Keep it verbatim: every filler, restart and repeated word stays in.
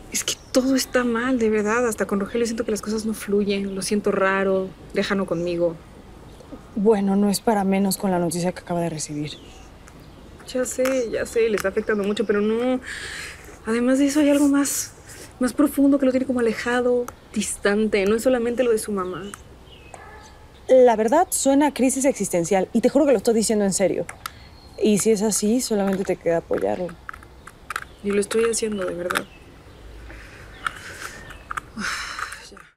Es que todo está mal, de verdad. Hasta con Rogelio siento que las cosas no fluyen. Lo siento raro, lejano conmigo. Bueno, no es para menos con la noticia que acaba de recibir. Ya sé, ya sé, le está afectando mucho, pero no. Además de eso hay algo más, más profundo que lo tiene como alejado, distante. No es solamente lo de su mamá. La verdad suena a crisis existencial y te juro que lo estoy diciendo en serio. Y si es así, solamente te queda apoyarlo. Y lo estoy haciendo, de verdad.